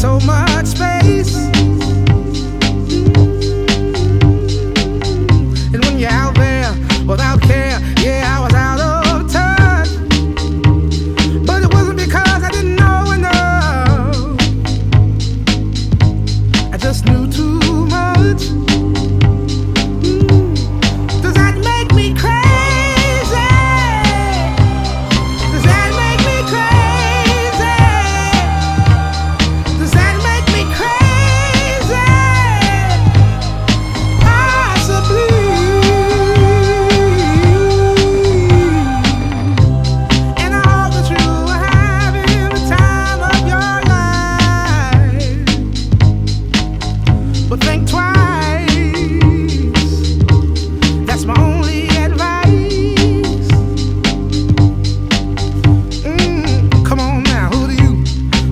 so much space. And when you're out there without care, yeah, I was out of touch. But it wasn't because I didn't know enough. I just knew too much. Does that make me crazy? Does that make me crazy? Does that make me crazy? Possibly. And I hope that you are having the time of your life. But think twice. That's my only advice. Come on now, who do you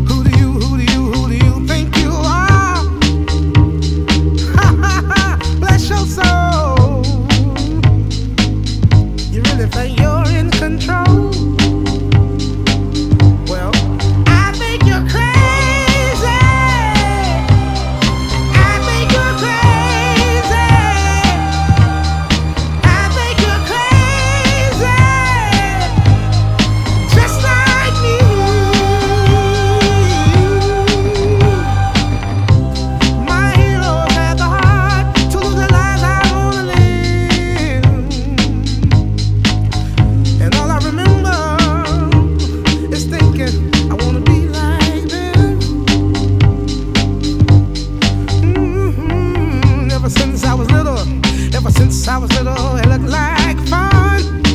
think you are? Bless your soul. You really think you're in control? Well, I think you're crazy. I think you're crazy. I think you're crazy, just like me. My heroes had the heart to live the lives I wanna live, and all I remember is thinking I wanna be like them. Ever since I was little, it looked like fun.